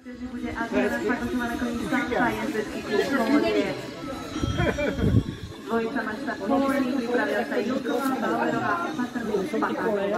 Že bude Adriana Špakošová koní Sancha, jezdecký klub Komodiec. Dvojica mačta povolený, pripravia sa Jilková, Bauerová a Patrnú Spatáková.